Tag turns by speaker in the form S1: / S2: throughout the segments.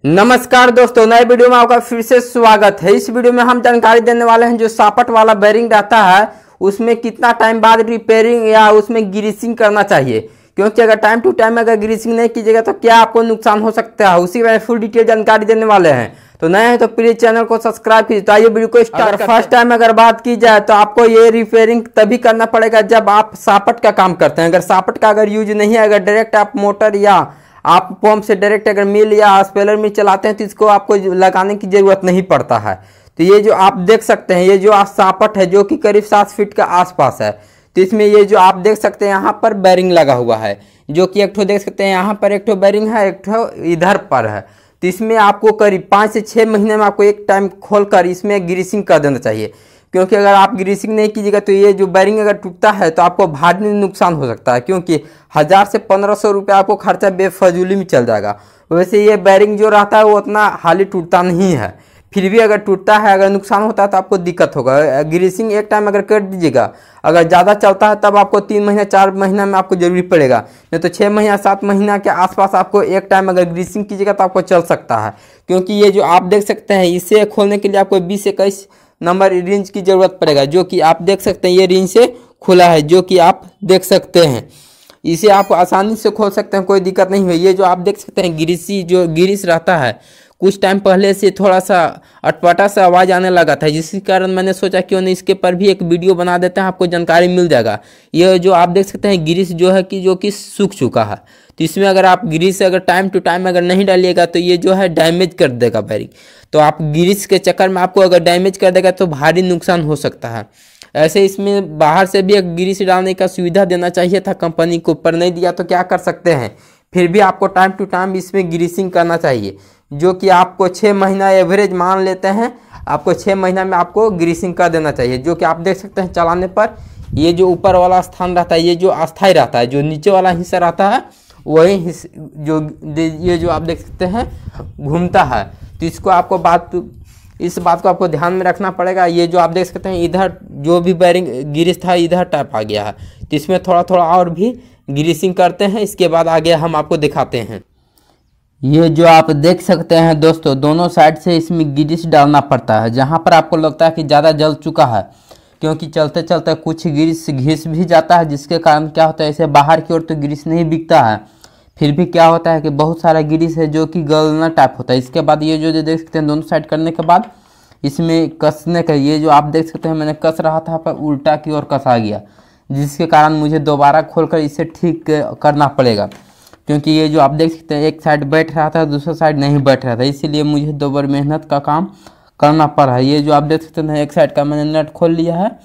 S1: नमस्कार दोस्तों, नए वीडियो में आपका फिर से स्वागत है। इस वीडियो में हम जानकारी देने वाले हैं जो सापट वाला बेरिंग रहता है उसमें कितना टाइम बाद रिपेयरिंग या उसमें ग्रीसिंग करना चाहिए, क्योंकि अगर टाइम टू टाइम अगर ग्रीसिंग नहीं कीजिएगा तो क्या आपको नुकसान हो सकता है, उसी में फुल डिटेल जानकारी देने वाले हैं। तो नए हैं तो प्लीज चैनल को सब्सक्राइब कीजिए। तो आइए वीडियो को स्टार्ट। फर्स्ट टाइम अगर बात की जाए तो आपको ये रिपेयरिंग तभी करना पड़ेगा जब आप सापट का काम करते हैं। अगर सापट का अगर यूज नहीं है, अगर डायरेक्ट आप मोटर या आप पंप से डायरेक्ट अगर मिल या स्पेलर मिल चलाते हैं तो इसको आपको लगाने की जरूरत नहीं पड़ता है। तो ये जो आप देख सकते हैं, ये जो सापट है जो कि करीब 7 फीट के आसपास है, तो इसमें ये जो आप देख सकते हैं यहाँ पर बेरिंग लगा हुआ है, जो कि एक ठो देख सकते हैं यहाँ पर एक ठो बेरिंग है, एक ठो इधर पर है। तो इसमें आपको करीब 5 से 6 महीने में आपको एक टाइम खोलकर इसमें ग्रीसिंग कर देना चाहिए, क्योंकि अगर आप ग्रीसिंग नहीं कीजिएगा तो ये जो बेरिंग अगर टूटता है तो आपको भारी नुकसान हो सकता है, क्योंकि 1000 से 1500 रुपये आपको खर्चा बेफजूली में चल जाएगा। वैसे ये बेरिंग जो रहता है वो उतना हाली टूटता नहीं है, फिर भी अगर टूटता है, अगर नुकसान होता है तो आपको दिक्कत होगा। ग्रीसिंग एक टाइम अगर कर दीजिएगा, अगर ज़्यादा चलता है तब आपको 3 महीने 4 महीना में आपको जरूरी पड़ेगा, नहीं तो 6 महीना 7 महीना के आसपास आपको एक टाइम अगर ग्रीसिंग कीजिएगा तो आपको चल सकता है। क्योंकि ये जो आप देख सकते हैं इसे खोलने के लिए आपको 20 से 21 नंबर रिंच की ज़रूरत पड़ेगा, जो कि आप देख सकते हैं ये रिंच से खुला है, जो कि आप देख सकते हैं। इसे आप आसानी से खोल सकते हैं, कोई दिक्कत नहीं है। ये जो आप देख सकते हैं ग्रीस रहता है, कुछ टाइम पहले से थोड़ा सा अटपटा सा आवाज़ आने लगा था, जिसके कारण मैंने सोचा क्यों नहीं इसके पर भी एक वीडियो बना देते हैं, आपको जानकारी मिल जाएगा। ये जो आप देख सकते हैं ग्रीस जो है कि सूख चुका है, तो इसमें अगर आप ग्रीस अगर टाइम टू टाइम अगर नहीं डालिएगा तो ये जो है डैमेज कर देगा बेरिंग। तो आप ग्रीस के चक्कर में आपको अगर डैमेज कर देगा तो भारी नुकसान हो सकता है। ऐसे इसमें बाहर से भी एक ग्रीस डालने का सुविधा देना चाहिए था कंपनी को, पर नहीं दिया तो क्या कर सकते हैं। फिर भी आपको टाइम टू टाइम इसमें ग्रीसिंग करना चाहिए, जो कि आपको 6 महीना एवरेज मान लेते हैं, आपको 6 महीना में आपको ग्रीसिंग कर देना चाहिए। जो कि आप देख सकते हैं चलाने पर ये जो ऊपर वाला स्थान रहता है ये जो अस्थायी रहता है, जो नीचे वाला हिस्सा रहता है वही ये जो आप देख सकते हैं घूमता है। तो इसको आपको इस बात को आपको ध्यान में रखना पड़ेगा। ये जो आप देख सकते हैं इधर जो भी बेरिंग ग्रीस था इधर टाइप आ गया है, तो इसमें थोड़ा थोड़ा और भी ग्रीसिंग करते हैं, इसके बाद आगे हम आपको दिखाते हैं। ये जो आप देख सकते हैं दोस्तों, दोनों साइड से इसमें ग्रीस डालना पड़ता है। जहाँ पर आपको लगता है कि ज़्यादा जल चुका है, क्योंकि चलते चलते कुछ ग्रीस घिस भी जाता है, जिसके कारण क्या होता है इसे बाहर की ओर तो ग्रीस नहीं बिकता है, फिर भी क्या होता है कि बहुत सारा ग्रीस है जो कि गलना टाइप होता है। इसके बाद ये जो देख सकते हैं दोनों साइड करने के बाद इसमें कसने का, ये जो आप देख सकते हैं मैंने कस रहा था पर उल्टा की ओर कसा गया, जिसके कारण मुझे दोबारा खोलकर इसे ठीक करना पड़ेगा। क्योंकि ये जो आप देख सकते हैं एक साइड बैठ रहा था दूसरा साइड नहीं बैठ रहा था, इसीलिए मुझे दोबारा मेहनत का काम करना पड़ा है। ये जो आप देख सकते हैं एक साइड का मैंने नट खोल लिया है।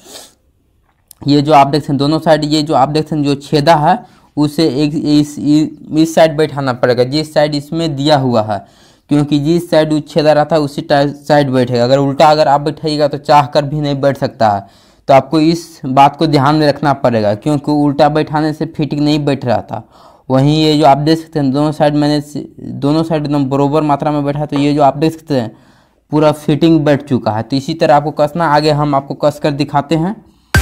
S1: ये जो आप देख सकते हैं दोनों साइड, ये जो आप देख सकते हैं जो छेदा है उसे एक इस साइड बैठाना पड़ेगा, जिस साइड इसमें दिया हुआ है, क्योंकि जिस साइड छेदा रहता है उसी साइड बैठेगा। अगर उल्टा अगर आप बैठाइएगा तो चाह कर भी नहीं बैठ सकता है। तो आपको इस बात को ध्यान में रखना पड़ेगा, क्योंकि उल्टा बैठाने से फिटिंग नहीं बैठ रहा था। वहीं ये जो आप देख सकते हैं दोनों साइड मैंने दोनों साइड एकदम बराबर मात्रा में बैठा, तो ये जो आप देख सकते हैं पूरा फिटिंग बैठ चुका है। तो इसी तरह आपको कसना, आगे हम आपको कस कर दिखाते हैं।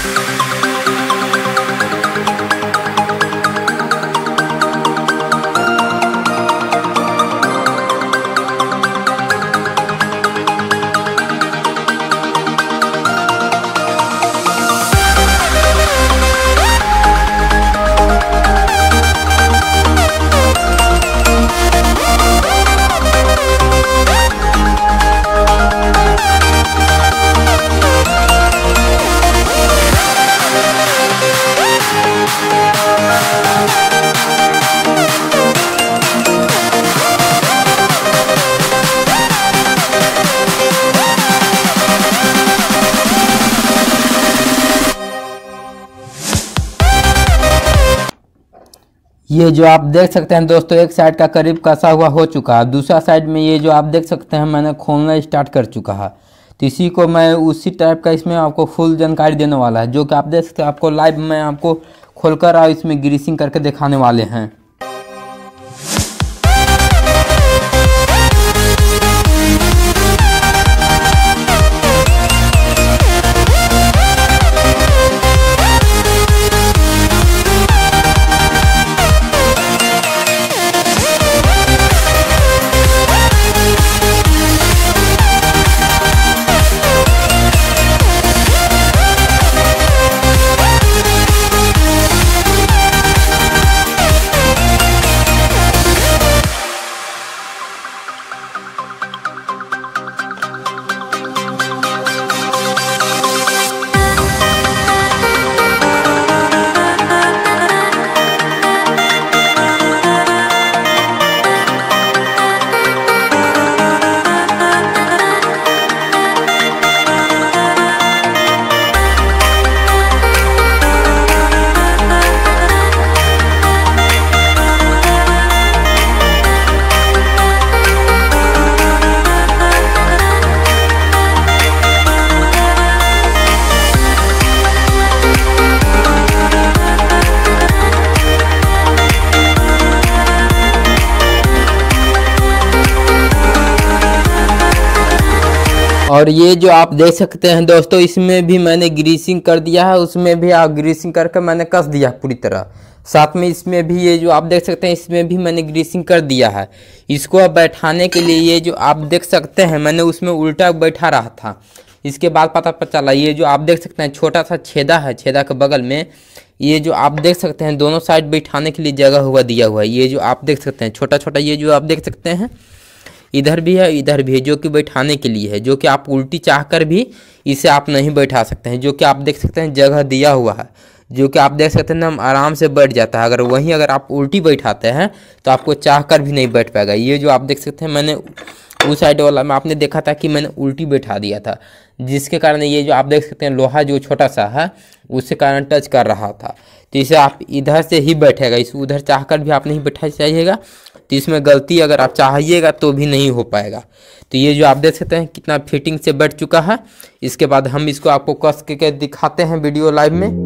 S1: ये जो आप देख सकते हैं दोस्तों एक साइड का करीब कसा हुआ हो चुका है, दूसरा साइड में ये जो आप देख सकते हैं मैंने खोलना स्टार्ट कर चुका है। तो इसी को मैं उसी टाइप का इसमें आपको फुल जानकारी देने वाला है, जो कि आप देख सकते हैं आपको लाइव में आपको खोलकर और इसमें ग्रीसिंग करके दिखाने वाले हैं। और ये जो आप देख सकते हैं दोस्तों, इसमें भी मैंने ग्रीसिंग कर दिया है, उसमें भी आप ग्रीसिंग करके मैंने कस दिया पूरी तरह। साथ में इसमें भी ये जो आप देख सकते हैं इसमें भी मैंने ग्रीसिंग कर दिया है। इसको अब बैठाने के लिए ये जो आप देख सकते हैं मैंने उसमें उल्टा बैठा रहा था। इसके बाद पता चला ये जो आप देख सकते हैं छोटा सा छेदा है, छेदा के बगल में ये जो आप देख सकते हैं दोनों साइड बैठाने के लिए जगह हुआ दिया हुआ है। ये जो आप देख सकते हैं छोटा छोटा ये जो आप देख सकते हैं इधर भी है इधर भी है, जो कि बैठाने के लिए है, जो कि आप उल्टी चाह कर भी इसे आप नहीं बैठा सकते हैं। जो कि आप देख सकते हैं जगह दिया हुआ है, जो कि आप देख सकते हैं हम आराम से बैठ जाता है। अगर वहीं अगर आप उल्टी बैठाते हैं तो आपको चाह कर भी नहीं बैठ पाएगा। ये जो आप देख सकते हैं मैंने उस साइड वाला में आपने देखा था कि मैंने उल्टी बैठा दिया था, जिसके कारण ये जो आप देख सकते हैं लोहा जो छोटा सा है उसके कारण टच कर रहा था। तो इसे आप इधर से ही बैठेगा, इस उधर चाह कर भी आप नहीं बैठा चाहिएगा। तो इसमें गलती अगर आप चाहिएगा तो भी नहीं हो पाएगा। तो ये जो आप देख सकते हैं कितना फिटिंग से बैठ चुका है। इसके बाद हम इसको आपको कस के दिखाते हैं वीडियो लाइव में।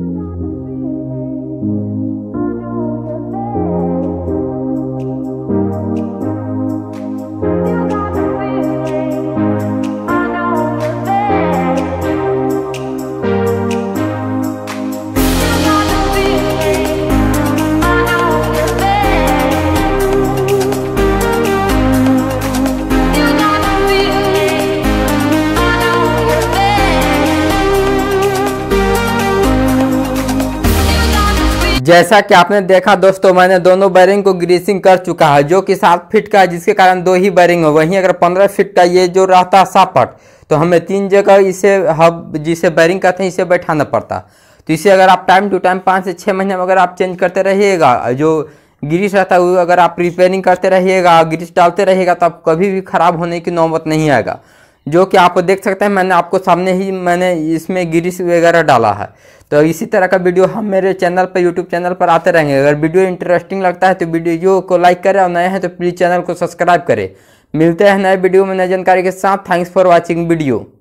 S1: जैसा कि आपने देखा दोस्तों, मैंने दोनों बैरिंग को ग्रीसिंग कर चुका है, जो कि 7 फीट का है, जिसके कारण 2 ही बैरिंग है। वहीं अगर 15 फीट का ये जो रहता है सापट, तो हमें 3 जगह इसे हब जिसे बैरिंग कहते हैं इसे बैठाना पड़ता। तो इसे अगर आप टाइम टू टाइम 5 से 6 महीने में अगर आप चेंज करते रहिएगा, जो ग्रीस रहता है अगर आप रिपेयरिंग करते रहिएगा, ग्रीस डालते रहिएगा, तो आप कभी भी खराब होने की नौबत नहीं आएगा। जो कि आप देख सकते हैं मैंने आपको सामने ही मैंने इसमें ग्रीस वगैरह डाला है। तो इसी तरह का वीडियो हम मेरे चैनल पर यूट्यूब चैनल पर आते रहेंगे। अगर वीडियो इंटरेस्टिंग लगता है तो वीडियो को लाइक करें और नए हैं तो प्लीज़ चैनल को सब्सक्राइब करें। मिलते हैं नए वीडियो में नई जानकारी के साथ। Thanks for watching video.